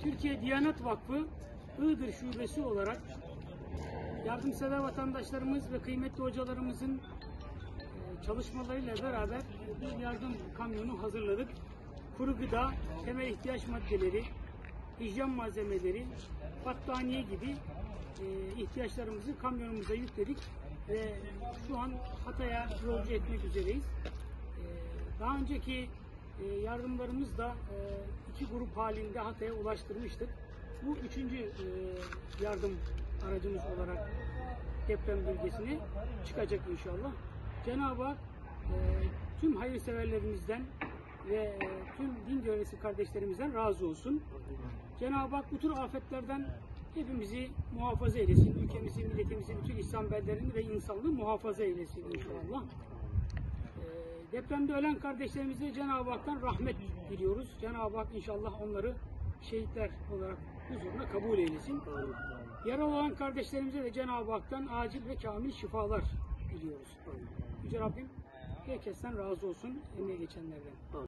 Türkiye Diyanet Vakfı Iğdır Şubesi olarak yardımsever vatandaşlarımız ve kıymetli hocalarımızın çalışmalarıyla beraber bir yardım kamyonu hazırladık. Kuru gıda, temel ihtiyaç maddeleri, hijyen malzemeleri, battaniye gibi ihtiyaçlarımızı kamyonumuza yükledik ve şu an Hatay'a yolcu etmek üzereyiz. Daha önceki yardımlarımız da iki grup halinde Hatay'a ulaştırmıştık. Bu üçüncü yardım aracımız olarak deprem bölgesine çıkacak inşallah. Cenab-ı Hak tüm hayırseverlerimizden ve tüm din görevlisi kardeşlerimizden razı olsun. Cenab-ı Hak bu tür afetlerden hepimizi muhafaza eylesin. Ülkemizi, milletimizi, bütün İslam beldelerini ve insanlığı muhafaza eylesin inşallah. Depremde ölen kardeşlerimize Cenab-ı Hak'tan rahmet diliyoruz. Cenab-ı Hak inşallah onları şehitler olarak huzuruna kabul eylesin. Yaralı olan kardeşlerimize de Cenab-ı Hak'tan acil ve kamil şifalar diliyoruz. Yüce Rabbim herkesten razı olsun, emeği geçenlerden.